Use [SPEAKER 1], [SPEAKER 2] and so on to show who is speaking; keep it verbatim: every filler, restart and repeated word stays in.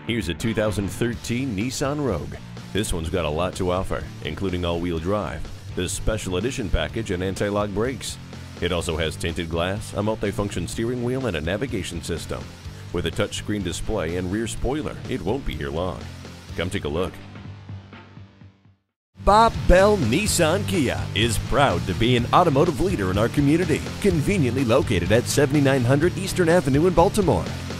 [SPEAKER 1] Here's a two thousand thirteen Nissan Rogue. This one's got a lot to offer, including all-wheel drive, the special edition package, and anti-lock brakes. It also has tinted glass, a multifunction steering wheel, and a navigation system. With a touchscreen display and rear spoiler, it won't be here long. Come take a look. Bob Bell Nissan Kia is proud to be an automotive leader in our community, conveniently located at seventy-nine hundred Eastern Avenue in Baltimore.